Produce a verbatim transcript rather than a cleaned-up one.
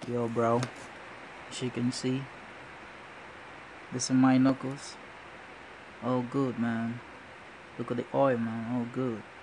Yo, bro, as you can see, this are my knuckles. Oh, good, man. Look at the oil, man. Oh, good.